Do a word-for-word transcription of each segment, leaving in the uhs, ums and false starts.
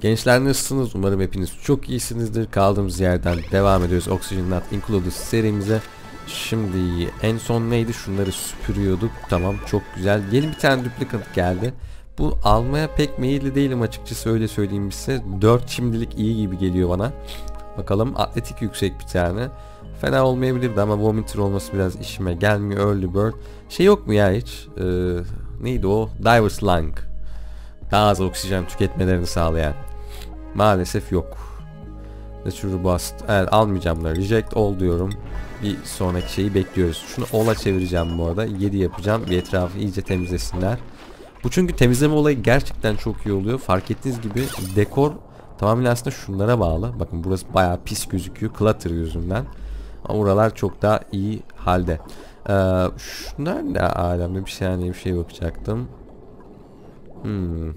Gençler nasılsınız? Umarım hepiniz çok iyisinizdir. Kaldığımız yerden devam ediyoruz Oxygen Not Included serimize. Şimdi en son neydi? Şunları süpürüyorduk. Tamam, çok güzel. Yeni bir tane duplicate geldi. Bu almaya pek meyilli değilim açıkçası, öyle söyleyeyim size. dört şimdilik iyi gibi geliyor bana. Bakalım, atletik yüksek bir tane. Fena olmayabilirdi ama Vomiter olması biraz işime gelmiyor. Early Bird. Şey yok mu ya hiç? Ee, neydi o? Diver's Lung. Daha az oksijen tüketmelerini sağlayan. Maalesef yok. Natural Bust. Evet, almayacağım bunları. Reject all diyorum. Bir sonraki şeyi bekliyoruz. Şunu all'a çevireceğim bu arada. yedi yapacağım. Bir etrafı iyice temizlesinler. Bu çünkü temizleme olayı gerçekten çok iyi oluyor. Fark ettiğiniz gibi dekor tamamen aslında şunlara bağlı. Bakın burası bayağı pis gözüküyor. Clutter yüzünden. Ama buralar çok daha iyi halde. Ee, şunlar ne alemde, bir saniye bir şey bakacaktım. Hmm.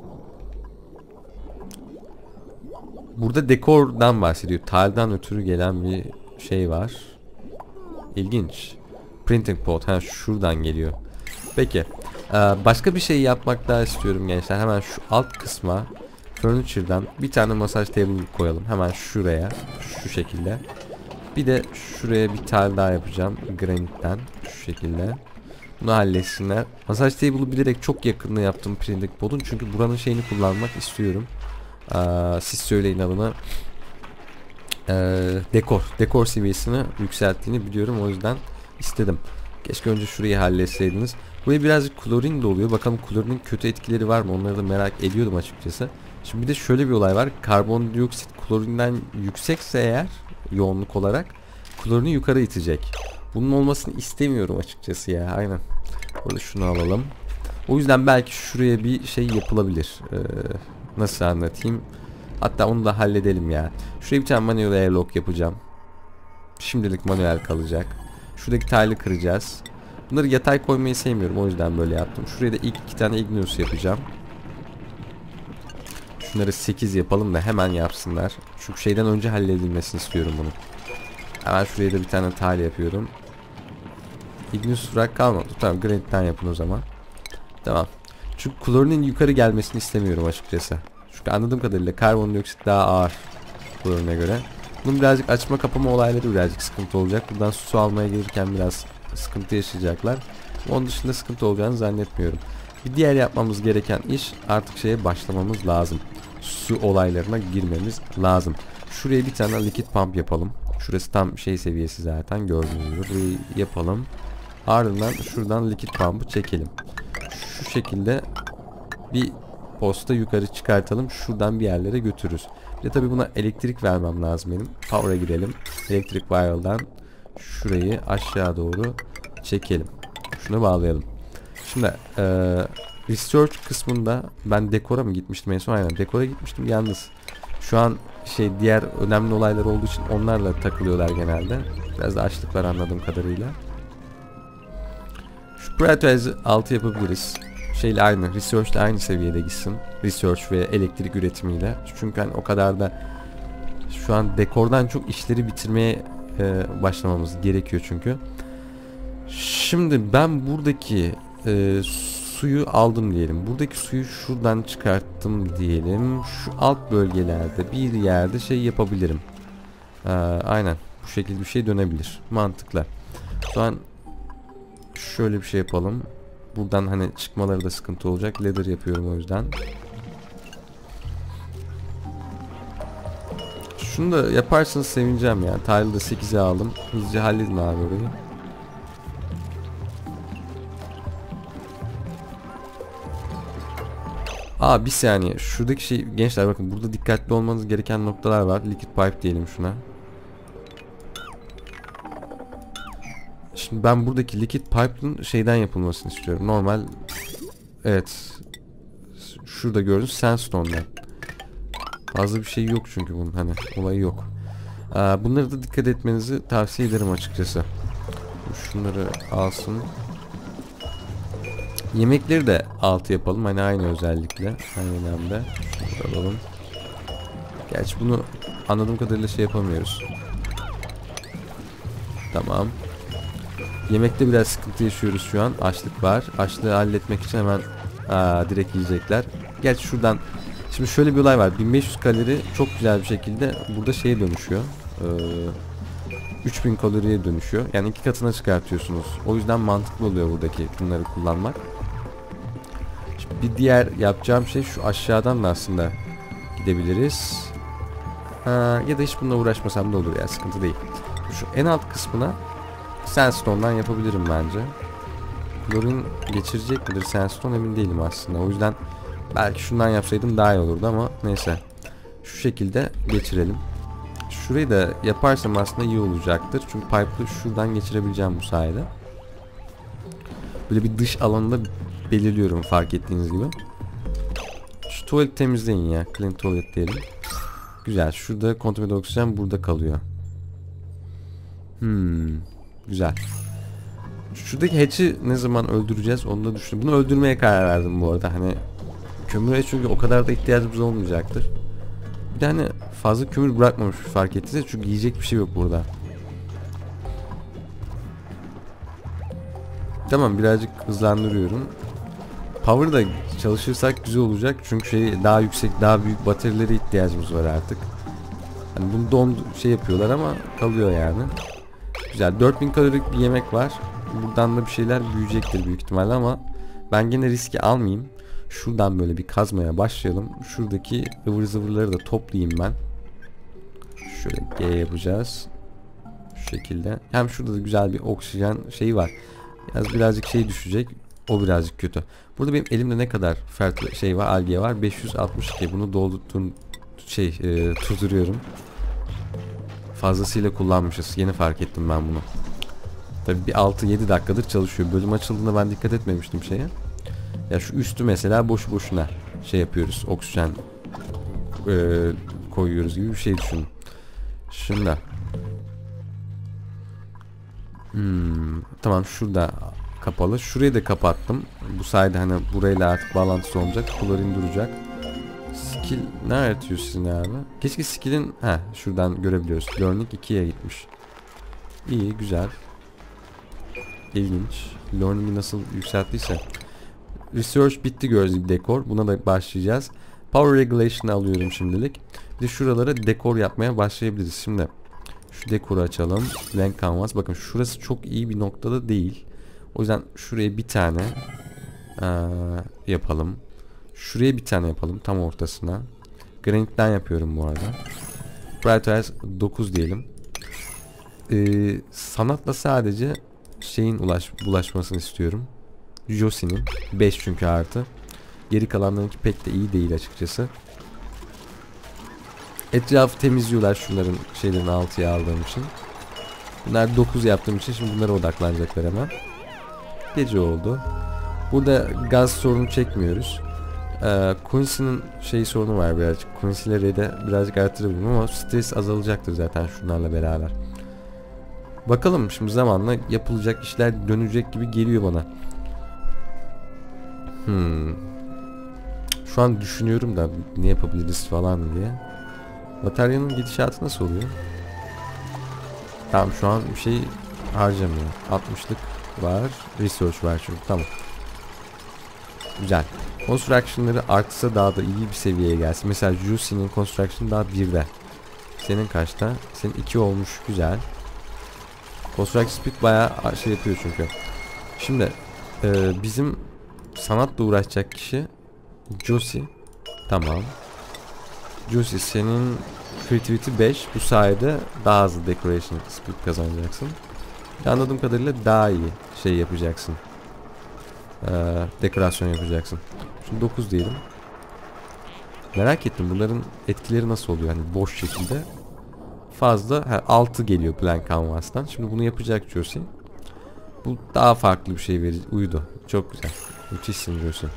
Burada dekordan bahsediyor. Tile'dan ötürü gelen bir şey var. İlginç. Printing pot. Ha, şuradan geliyor. Peki. Ee, başka bir şey yapmak daha istiyorum gençler. Hemen şu alt kısma Furniture'dan bir tane masaj table koyalım. Hemen şuraya. Şu şekilde. Bir de şuraya bir tile daha yapacağım. Granite'den. Şu şekilde. Bunu halletsinler. Masaj table'ı bilerek çok yakında yaptım printing pot'un. Çünkü buranın şeyini kullanmak istiyorum. Ee, siz söyleyin adına. Ee, dekor. Dekor seviyesini yükselttiğini biliyorum. O yüzden istedim. Keşke önce şurayı halletseydiniz. Buraya birazcık klorin de oluyor. Bakalım klorinin kötü etkileri var mı? Onları da merak ediyordum açıkçası. Şimdi bir de şöyle bir olay var. Karbondioksit klorinden yüksekse eğer yoğunluk olarak klorini yukarı itecek. Bunun olmasını istemiyorum açıkçası ya. Aynen. Burada şunu alalım. O yüzden belki şuraya bir şey yapılabilir. Ee, nasıl anlatayım? Hatta onu da halledelim ya. Şuraya bir tane manuel airlock yapacağım. Şimdilik manuel kalacak. Şuradaki tile'ı kıracağız. Bunları yatay koymayı sevmiyorum. O yüzden böyle yaptım. Şuraya da ilk iki tane Igneous yapacağım. Şunları sekiz yapalım da hemen yapsınlar. Çünkü şeyden önce halledilmesini istiyorum bunu. Hemen şuraya da bir tane tile yapıyorum. Igneous bırak kalmadı. Tamam, Granite'den yapın o zaman. Tamam. Çünkü klorinin yukarı gelmesini istemiyorum açıkçası. Çünkü anladığım kadarıyla karbondioksit daha ağır klorine göre. Bunun birazcık açma kapama olayları birazcık sıkıntı olacak. Buradan su almaya gelirken biraz sıkıntı yaşayacaklar. Onun dışında sıkıntı olacağını zannetmiyorum. Bir diğer yapmamız gereken iş, artık şeye başlamamız lazım. Su olaylarına girmemiz lazım. Şuraya bir tane liquid pump yapalım. Şurası tam şey seviyesi zaten, gördüğünüz gibi. Burayı yapalım. Ardından şuradan liquid pump'ı çekelim. Şu şekilde bir posta yukarı çıkartalım. Şuradan bir yerlere götürürüz. Bir de tabii buna elektrik vermem lazım benim. Power'a girelim. Electric wire'dan şurayı aşağı doğru çekelim. Şunu bağlayalım. Şimdi ee, research kısmında ben dekora mı gitmiştim en son? Aynen, dekora gitmiştim. Yalnız şu an şey, diğer önemli olaylar olduğu için onlarla takılıyorlar genelde. Biraz da açlık var anladığım kadarıyla. Şu Prioritize'ı altı yapabiliriz. Şeyle aynı, research ile aynı seviyede gitsin. Research ve elektrik üretimiyle. Çünkü hani o kadar da şu an dekordan çok işleri bitirmeye e, başlamamız gerekiyor çünkü. Şimdi ben buradaki e, suyu aldım diyelim. Buradaki suyu şuradan çıkarttım diyelim. Şu alt bölgelerde bir yerde şey yapabilirim. Ee, aynen. Bu şekilde bir şey dönebilir. Mantıklı. Şu an şöyle bir şey yapalım. Buradan hani çıkmaları da sıkıntı olacak. Ladder yapıyorum o yüzden. Şunu da yaparsanız sevineceğim ya. Tile'ı da sekize aldım. Hızlıca halledin abi orayı. Aa, bir saniye. Şuradaki şey gençler, bakın burada dikkatli olmanız gereken noktalar var. Liquid pipe diyelim şuna. Şimdi ben buradaki liquid pipe'ın şeyden yapılmasını istiyorum. Normal, evet, şurada gördüğünüz sandstone'dan. Fazla bir şey yok çünkü bunun hani olayı yok. Aa, bunları da dikkat etmenizi tavsiye ederim açıkçası. Şunları alsın. Yemekleri de altı yapalım. Hani aynı özellikle. Aynı önemli. Şunu alalım. Gerçi bunu anladığım kadarıyla şey yapamıyoruz. Tamam. Yemekte biraz sıkıntı yaşıyoruz şu an. Açlık var. Açlığı halletmek için hemen aa, direkt yiyecekler. Gerçi şuradan Şimdi şöyle bir olay var. bin beş yüz kalori çok güzel bir şekilde burada şeye dönüşüyor. Ee, üç bin kaloriye dönüşüyor. Yani iki katına çıkartıyorsunuz. O yüzden mantıklı oluyor buradaki bunları kullanmak. Şimdi bir diğer yapacağım şey şu, aşağıdan da aslında gidebiliriz. Ha, ya da hiç bununla uğraşmasam da olur ya, sıkıntı değil. Şu en alt kısmına sandstone'dan yapabilirim bence. Klorin geçirecek midir sandstone emin değilim aslında. O yüzden belki şundan yapsaydım daha iyi olurdu ama neyse. Şu şekilde geçirelim. Şurayı da yaparsam aslında iyi olacaktır. Çünkü pipe'ı şuradan geçirebileceğim bu sayede. Böyle bir dış alanında belirliyorum fark ettiğiniz gibi. Şu tuvaleti temizleyin ya. Clean tuvalet diyelim. Güzel. Şurada kontaminat oksijen burada kalıyor. Hmm. Güzel. Şuradaki hatch'i ne zaman öldüreceğiz onu da düşündüm. Bunu öldürmeye karar verdim bu arada. Hani kömüre çünkü o kadar da ihtiyacımız olmayacaktır. Bir de hani fazla kömür bırakmamış fark ettiyse, çünkü yiyecek bir şey yok burada. Tamam, birazcık hızlandırıyorum. Power da çalışırsak güzel olacak çünkü şey daha yüksek, daha büyük batarilere ihtiyacımız var artık. Hani bunu don şey yapıyorlar ama kalıyor yani. Güzel, dört bin kalorilik bir yemek var. Buradan da bir şeyler büyüyecektir büyük ihtimalle ama ben gene riski almayayım. Şuradan böyle bir kazmaya başlayalım. Şuradaki ıvır zıvırları da toplayayım ben. Şöyle G yapacağız. Şu şekilde. Hem şurada da güzel bir oksijen şeyi var. Yalnız birazcık şey düşecek. O birazcık kötü. Burada benim elimde ne kadar fertile şey var, algiye var. beş yüz altmış iki. Bunu doldurtun şey e, tutturuyorum. Fazlasıyla kullanmışız. Yeni fark ettim ben bunu. Tabii bir altı yedi dakikadır çalışıyor. Bölüm açıldığında ben dikkat etmemiştim şeye. Ya şu üstü mesela boşu boşuna şey yapıyoruz. Oksijen e, koyuyoruz gibi bir şey düşünün. Şimdi. Hmm, tamam, şurada kapalı. Şurayı da kapattım. Bu sayede hani burayla artık bağlantısı olacak. Klorin duracak. Skill ne aratıyor sizin abi? Keşke skill'in ha şuradan görebiliyoruz. Learning ikiye gitmiş. İyi, güzel. İlginç. Learning'i nasıl yükselttiyse. Research bitti gördüğünüz gibi, dekor. Buna da başlayacağız. Power Regulation'ı alıyorum şimdilik. Bir de şuralara dekor yapmaya başlayabiliriz. Şimdi şu dekoru açalım. Blank Canvas. Bakın şurası çok iyi bir noktada değil. O yüzden şuraya bir tane ee, yapalım. Şuraya bir tane yapalım. Tam ortasına. Granite'den yapıyorum bu arada. Prioritize dokuz diyelim. Ee, sanatla sadece şeyin ulaş, bulaşmasını istiyorum. Josie'nin. beş çünkü artı. Geri kalanlarınki pek de iyi değil açıkçası. Etrafı temizliyorlar şunların şeylerin altıya aldığım için. Bunlar dokuz yaptığım için şimdi bunlara odaklanacaklar hemen. Gece oldu. Burada gaz sorunu çekmiyoruz. Ee, Quincy'nin şey sorunu var birazcık. Quincy'leri de birazcık artırabilirim ama stres azalacaktır zaten şunlarla beraber. Bakalım şimdi zamanla yapılacak işler dönecek gibi geliyor bana. Hmm. Şu an düşünüyorum da ne yapabiliriz falan diye. Bataryanın gidişatı nasıl oluyor? Tamam, şu an bir şey harcamıyor. altmışlık var. Research var çünkü. Tamam. Güzel. Construction'ları artsa daha da iyi bir seviyeye gelsin. Mesela Jusie'nin Construction daha birde. Senin kaçta? Senin iki olmuş. Güzel. Construction Speed bayağı şey yapıyor çünkü. Şimdi e, bizim sanatla uğraşacak kişi Josie. Tamam. Josie, senin Creativity beş. Bu sayede daha hızlı Decoration Speed kazanacaksın. Anladığım kadarıyla daha iyi şey yapacaksın. Ee, dekorasyon yapacaksın. Şimdi dokuz diyelim. Merak ettim bunların etkileri nasıl oluyor hani boş şekilde. Fazla ha, altı geliyor Blank Canvas'tan. Şimdi bunu yapacak Josie. Bu daha farklı bir şey verir. Uydu. Çok güzel. Müthişsin Josie.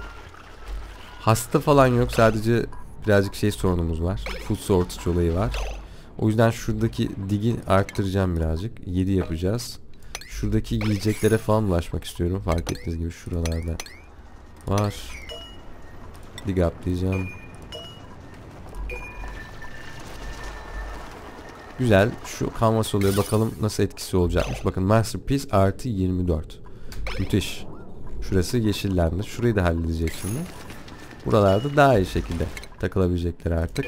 Hasta falan yok. Sadece birazcık şey sorunumuz var. Food shortage olayı var. O yüzden şuradaki digi arttıracağım birazcık. yedi yapacağız. Şuradaki yiyeceklere falan ulaşmak istiyorum. Fark ettiğiniz gibi şuralarda var. Dig up diyeceğim. Güzel. Şu canvas oluyor. Bakalım nasıl etkisi olacakmış. Bakın Masterpiece artı yirmi dört. Müthiş. Şurası yeşillendi. Şurayı da halledecek şimdi. Buralarda daha iyi şekilde takılabilecekler artık.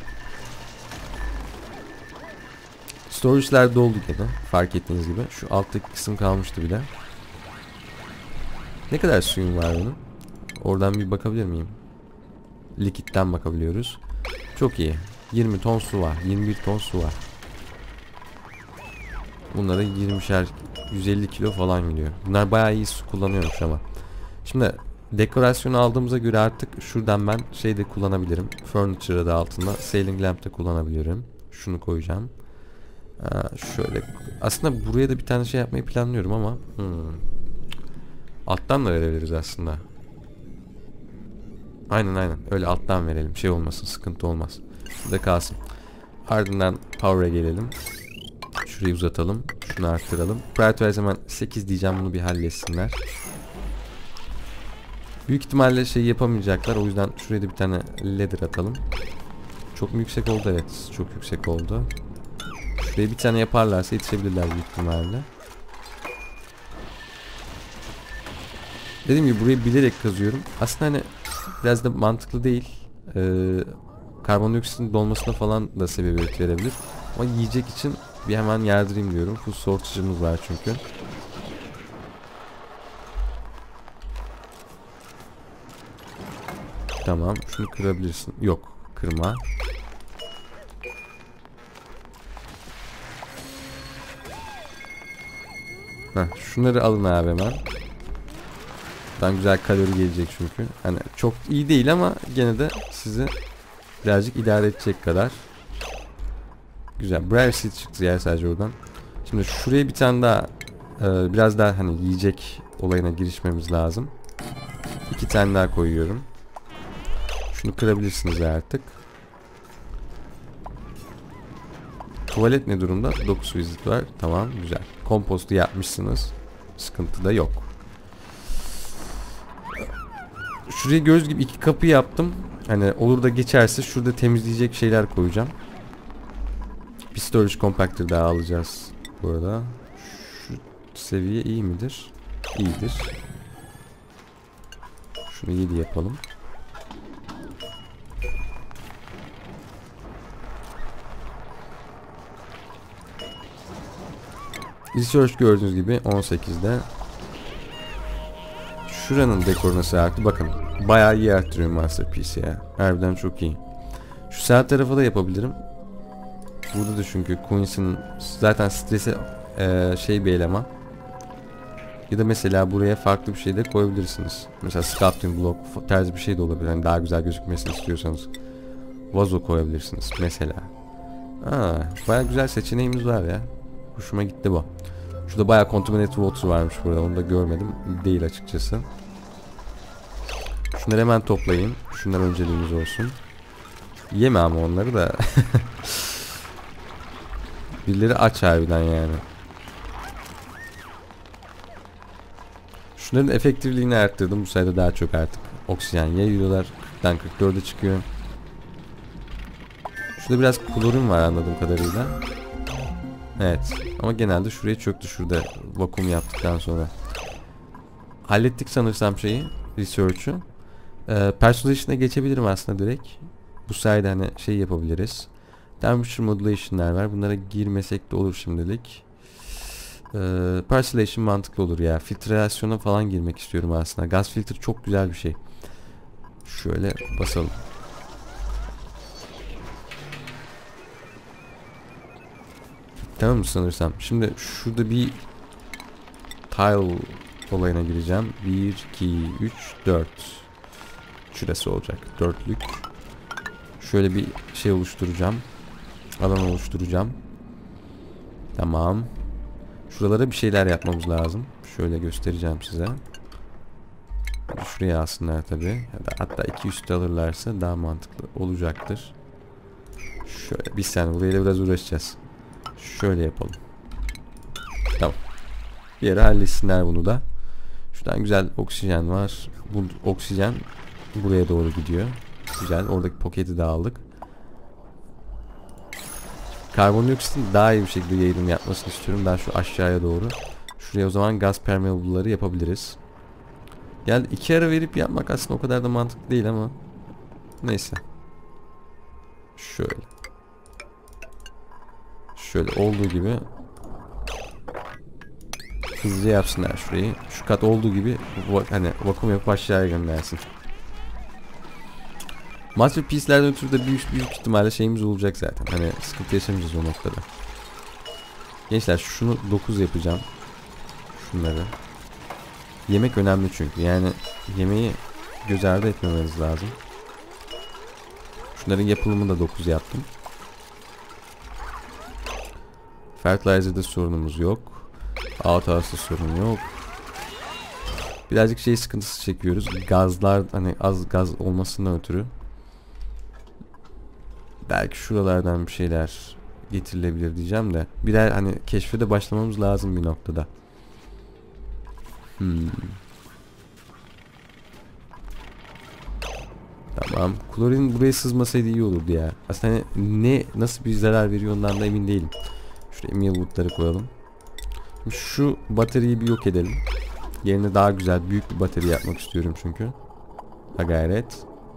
Storage'ler doldu gene. Fark ettiğiniz gibi. Şu alttaki kısım kalmıştı bile. Ne kadar suyum var bunun? Oradan bir bakabilir miyim? Likitten bakabiliyoruz. Çok iyi. yirmi ton su var. yirmi bir ton su var. Bunlara yirmişer yüz elli kilo falan gidiyor. Bunlar bayağı iyi su kullanıyormuş ama. Şimdi dekorasyonu aldığımıza göre artık şuradan ben şey de kullanabilirim. Furniture adı altında Sailing Lamp de kullanabilirim. Şunu koyacağım. Ee, şöyle. Aslında buraya da bir tane şey yapmayı planlıyorum ama. Hmm. Alttan da verebiliriz aslında. Aynen aynen. Öyle alttan verelim. Şey olmasın. Sıkıntı olmaz. Şurada kalsın. Ardından Power'a gelelim. Şurayı uzatalım. Şunu arttıralım. Prioritize hemen sekiz diyeceğim. Bunu bir halletsinler. Büyük ihtimalle şey yapamayacaklar. O yüzden şuraya da bir tane ladder atalım. Çok mu yüksek oldu? Evet. Çok yüksek oldu. Şuraya bir tane yaparlarsa yetişebilirler büyük ihtimalle. Dediğim gibi burayı bilerek kazıyorum. Aslında hani biraz da mantıklı değil. Ee, karbondioksitin dolmasına falan da sebebiyet verebilir. Ama yiyecek için bir hemen yardırayım diyorum. Food sortage'ımız var çünkü. Tamam. Şunu kırabilirsin. Yok. Kırma. Heh, şunları alın abi hemen. Buradan güzel kalori gelecek çünkü. Hani çok iyi değil ama gene de sizi birazcık idare edecek kadar. Güzel. Briar seed çıktı ya sadece oradan. Şimdi şuraya bir tane daha e, biraz daha hani yiyecek olayına girişmemiz lazım. İki tane daha koyuyorum. Şunu kırabilirsiniz artık. Tuvalet ne durumda? dokuz visit var. Tamam güzel. Kompostu yapmışsınız. Sıkıntı da yok. Şuraya göz gibi iki kapı yaptım. Hani olur da geçerse şurada temizleyecek şeyler koyacağım. Bir storage compactor daha alacağız bu arada. Şu seviye iyi midir? İyidir. Şunu yedi yapalım. Research gördüğünüz gibi on sekizde. Şuranın dekorunu arttı. Bakın bayağı iyi arttırıyor Masterpiece ya. Harbiden çok iyi. Şu sağ tarafa da yapabilirim. Burada da çünkü Queens'in zaten stresi e, şey bir eleman. Ya da mesela buraya farklı bir şey de koyabilirsiniz. Mesela sculpting block tarzı bir şey de olabilir. Yani daha güzel gözükmesini istiyorsanız. Vazo koyabilirsiniz mesela. Aa, bayağı güzel seçeneğimiz var ya. Hoşuma gitti bu. Şurada bayağı contaminated water varmış burada. Onu da görmedim. Değil açıkçası. Şunları hemen toplayın. Şunlar önceliğimiz olsun. Yeme ama onları da. Birileri aç harbiden yani. Şunların efektifliğini arttırdım. Bu sayede daha çok artık oksijen yayıyorlar. kırktan kırk dörde çıkıyor. Şurada biraz klorin var anladığım kadarıyla. Evet. Ama genelde şuraya çöktü. Şurada vakum yaptıktan sonra. Hallettik sanırsam şeyi. Research'u. Ee, Persuasion'a geçebilirim aslında direkt. Bu sayede hani şey yapabiliriz. Temperature modulation'lar var. Bunlara girmesek de olur şimdilik. Ee, Persuasion mantıklı olur ya. Filtrasyona falan girmek istiyorum aslında. Gaz filtre çok güzel bir şey. Şöyle basalım. Tamam mı sanırsam? Şimdi şurada bir tile olayına gireceğim. bir, iki, üç, dört. Şurası olacak. Dörtlük. Şöyle bir şey oluşturacağım. Alan oluşturacağım. Tamam. Şuralara bir şeyler yapmamız lazım. Şöyle göstereceğim size. Şuraya alsınlar tabi. Hatta iki üstü alırlarsa daha mantıklı olacaktır. Şöyle bir saniye burayla biraz uğraşacağız. Şöyle yapalım. Tamam. Bir yere halletsinler bunu da. Şuradan güzel oksijen var. Bu oksijen buraya doğru gidiyor. Güzel. Oradaki paketi de aldık. Karbondioksitin daha iyi bir şekilde yayılım yapmasını istiyorum. Ben şu aşağıya doğru. Şuraya o zaman gaz permeable'ları yapabiliriz. Yani iki ara verip yapmak aslında o kadar da mantıklı değil ama neyse. Şöyle. Şöyle olduğu gibi hızlıca yapsınlar şurayı. Şu kat olduğu gibi hani vakum yapıp aşağıya göndersin. Masterpiece'lerden ötürü de büyük, büyük ihtimalle şeyimiz olacak zaten. Hani sıkıntı yaşamayacağız o noktada. Gençler şunu dokuz yapacağım. Şunları. Yemek önemli çünkü. Yani yemeği göz ardı etmemeniz lazım. Şunların yapılımını da dokuz yaptım. Fertilizer'da sorunumuz yok. Outhouse'da sorun yok. Birazcık şey sıkıntısı çekiyoruz. Gazlar hani az gaz olmasından ötürü. Belki şuralardan bir şeyler getirilebilir diyeceğim de. Birer hani keşfe de başlamamız lazım bir noktada. Hmm. Tamam. Klorin buraya sızmasaydı iyi olurdu ya. Aslında hani ne nasıl bir zarar veriyor ondan da emin değilim. Şuraya Millwood'ları koyalım. Şimdi şu bataryayı bir yok edelim. Yerine daha güzel büyük bir batarya yapmak istiyorum çünkü. Ha gayret.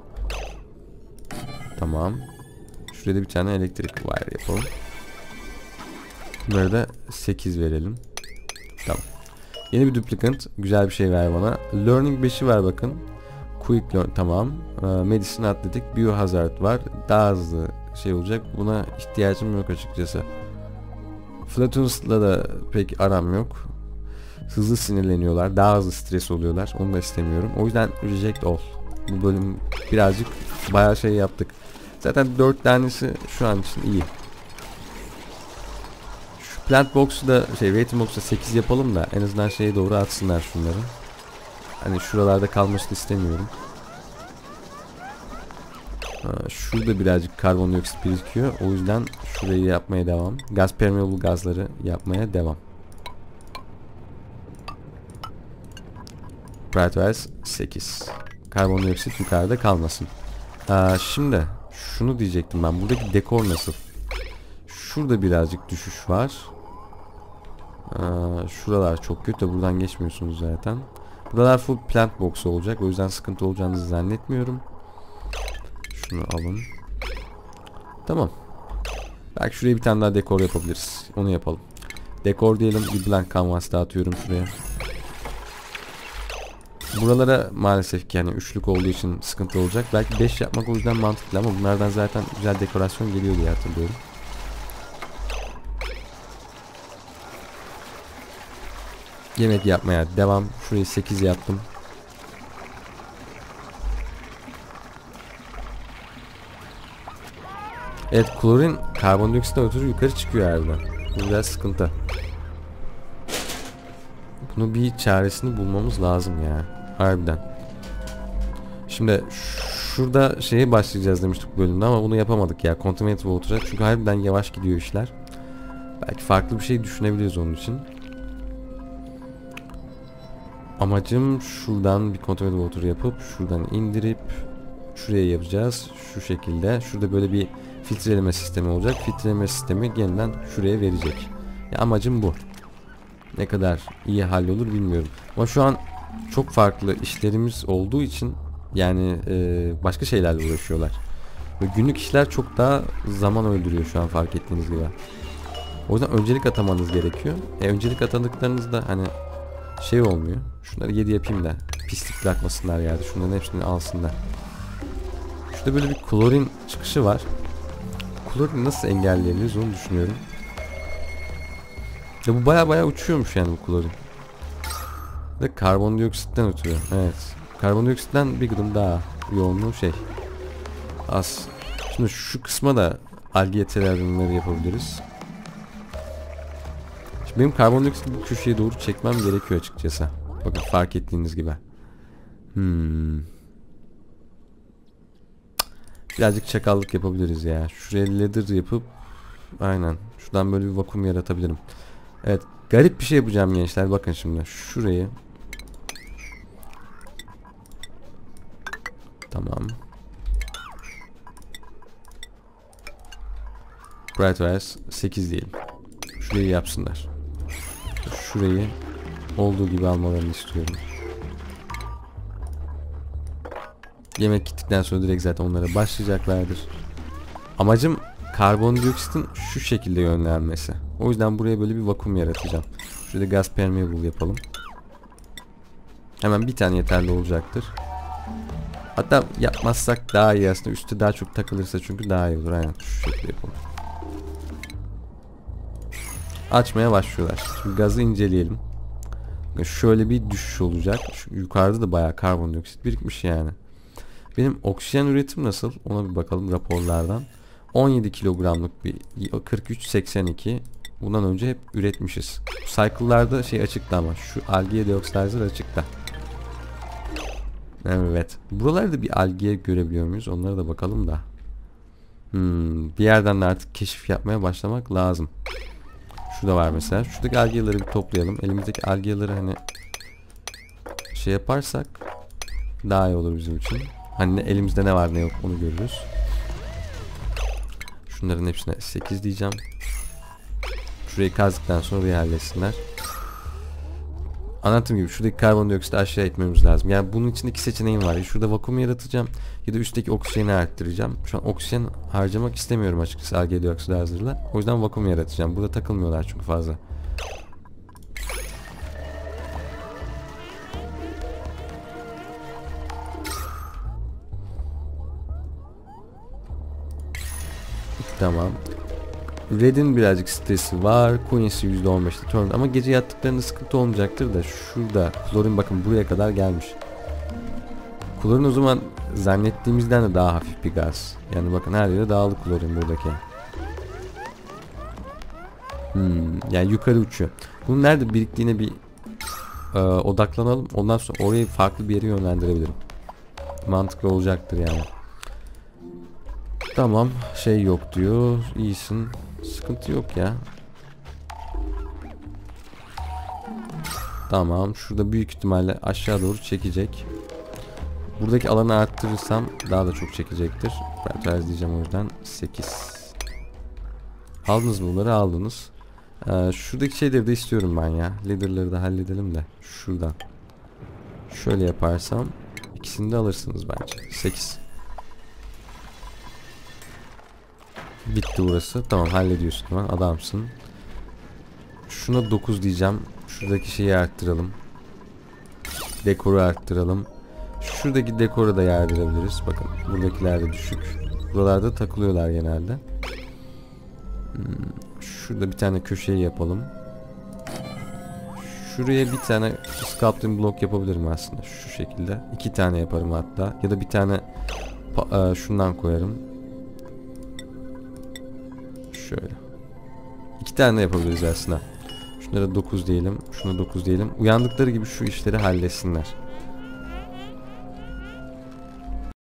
Tamam. Şurada bir tane elektrik wire yapalım. Bunları da sekiz verelim. Tamam. Yeni bir duplicant. Güzel bir şey ver bana. Learning beşi ver bakın. Quick learn. Tamam. Medicine Athletic. Biohazard var. Daha hızlı şey olacak. Buna ihtiyacım yok açıkçası. Flatuns'la da pek aram yok. Hızlı sinirleniyorlar. Daha hızlı stres oluyorlar. Onu da istemiyorum. O yüzden reject all. Bu bölüm birazcık bayağı şey yaptık. Zaten dört tanesi şu an için iyi. Şu plant box'u da şey waiting box'u sekiz yapalım da en azından şeye doğru atsınlar şunları. Hani şuralarda kalmasını istemiyorum. Ha, şurada birazcık karbondioksit birikiyor. O yüzden şurayı yapmaya devam. Gaz permeable gazları yapmaya devam. Prioritise sekiz. Karbondioksit yukarıda kalmasın. Aa, şimdi şunu diyecektim ben. Buradaki dekor nasıl? Şurada birazcık düşüş var. Aa, şuralar çok kötü. Buradan geçmiyorsunuz zaten. Buralar full plant box olacak. O yüzden sıkıntı olacağını zannetmiyorum. Şunu alın. Tamam. Belki şuraya bir tane daha dekor yapabiliriz. Onu yapalım. Dekor diyelim. Bir blank canvas dağıtıyorum şuraya. Buralara maalesef ki yani üçlük olduğu için sıkıntı olacak. Belki beş yapmak o yüzden mantıklı ama bunlardan zaten güzel dekorasyon geliyor diye hatırlıyorum. Yemek yapmaya devam. Şurayı sekiz yaptım. Evet, klorin karbondioksitten ötürü yukarı çıkıyor harbiden. Bu biraz sıkıntı. Bunu bir çaresini bulmamız lazım ya. Harbiden. Şimdi şurada şeye başlayacağız demiştik bu bölümde ama bunu yapamadık ya. Contaminated Water'a. Çünkü harbiden yavaş gidiyor işler. Belki farklı bir şey düşünebiliriz onun için. Amacım şuradan bir Contaminated Water yapıp şuradan indirip şuraya yapacağız. Şu şekilde. Şurada böyle bir filtreleme sistemi olacak. Filtreleme sistemi yeniden şuraya verecek. Ya amacım bu. Ne kadar iyi hallolur bilmiyorum. Ama şu an çok farklı işlerimiz olduğu için yani e, başka şeylerle uğraşıyorlar. Ve günlük işler çok daha zaman öldürüyor şu an fark ettiğiniz gibi. O yüzden öncelik atamanız gerekiyor. E, öncelik atadıklarınızda hani şey olmuyor. Şunları yedi yapayım da pislik bırakmasınlar yani. Şunların hepsini alsınlar. Şurada böyle bir klorin çıkışı var. Klorini nasıl engelleyebiliriz onu düşünüyorum. Ya bu baya baya uçuyormuş yani bu klorin. Ve karbondioksitten ötürü. Evet. Karbondioksitten bir gıdım daha yoğunluğu şey. Az. Şimdi şu kısma da algiye teraryumları yapabiliriz. Şimdi benim karbondioksit bu köşeye doğru çekmem gerekiyor açıkçası. Bakın fark ettiğiniz gibi. Hmm. Birazcık çakallık yapabiliriz ya. Şuraya leather yapıp aynen. Şuradan böyle bir vakum yaratabilirim. Evet. Garip bir şey yapacağım gençler. Bakın şimdi. Şurayı. Tamam. Brightwise sekiz diyelim. Şurayı yapsınlar. Şurayı olduğu gibi almalarını istiyorum. Yemek gittikten sonra direkt zaten onlara başlayacaklardır. Amacım karbondioksitin şu şekilde yönlenmesi. O yüzden buraya böyle bir vakum yaratacağım. Şurada gaz permeable yapalım. Hemen bir tane yeterli olacaktır. Hatta yapmazsak daha iyi aslında. Üstü daha çok takılırsa çünkü daha iyi olur. Aynen şu şekilde yapalım. Açmaya başlıyorlar. Şimdi gazı inceleyelim. Şöyle bir düşüş olacak. Şu yukarıda da bayağı karbondioksit birikmiş yani. Benim oksijen üretim nasıl? Ona bir bakalım raporlardan. on yedi kilogramlık bir kırk üç seksen iki. Bundan önce hep üretmişiz. Cycle'larda şey açıkta ama şu algae deoxidizer açıkta. Evet. Buralarda bir algae görebiliyor muyuz? Onlara da bakalım da. Hmm, bir yerden de artık keşif yapmaya başlamak lazım. Şurada var mesela. Şuradaki algae'ları bir toplayalım. Elimizdeki algae'ları hani şey yaparsak daha iyi olur bizim için. Hani elimizde ne var ne yok onu görürüz. Şunların hepsine sekiz diyeceğim. Şurayı kazdıktan sonra orayı halletsinler. Anlattığım gibi şuradaki karbondioksiti aşağı etmemiz lazım. Yani bunun için iki seçeneğim var. Ya şurada vakum yaratacağım ya da üstteki oksijeni arttıracağım. Şu an oksijen harcamak istemiyorum açıkçası algae dioksidi hazırla. O yüzden vakum yaratacağım. Burada takılmıyorlar çünkü fazla. Tamam. Red'in birazcık stresi var. Queen'si yüzde on beşte turn ama gece yattıklarında sıkıntı olmayacaktır da şurada klorin bakın buraya kadar gelmiş. Klorin o zaman zannettiğimizden de daha hafif bir gaz. Yani bakın her yere dağılı klorin buradaki. Hmm, yani yukarı uçuyor. Bunun nerede biriktiğine bir e, odaklanalım. Ondan sonra orayı farklı bir yere yönlendirebilirim. Mantıklı olacaktır yani. Tamam, şey yok diyor. İyisin. Sıkıntı yok ya. Tamam, şurada büyük ihtimalle aşağı doğru çekecek. Buradaki alanı arttırırsam daha da çok çekecektir. Ben tercih diyeceğim o yüzden. sekiz. Aldınız mı bunları? Aldınız. Ee, şuradaki şeyleri de istiyorum ben ya. Leader'ları da halledelim de. Şuradan. Şöyle yaparsam ikisini de alırsınız bence. sekiz. Bitti burası. Tamam hallediyorsun hemen. Adamsın. Şuna dokuz diyeceğim. Şuradaki şeyi arttıralım. Dekoru arttıralım. Şuradaki dekoru da yardırabiliriz. Bakın buradakiler de düşük. Buralarda takılıyorlar genelde. Hmm, şurada bir tane köşeyi yapalım. Şuraya bir tane sculpting block yapabilirim aslında. Şu şekilde. İki tane yaparım hatta. Ya da bir tane e, şundan koyarım. Şöyle. İki tane de yapabiliriz aslında. Şunlara dokuz diyelim. Şuna dokuz diyelim. Uyandıkları gibi şu işleri halletsinler.